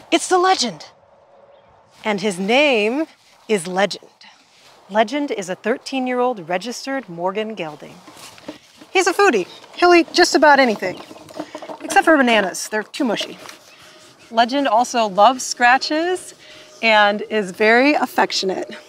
It's the Legend. And his name is Legend. Legend is a 13-year-old registered Morgan Gelding. He's a foodie. He'll eat just about anything, except for bananas. They're too mushy. Legend also loves scratches and is very affectionate.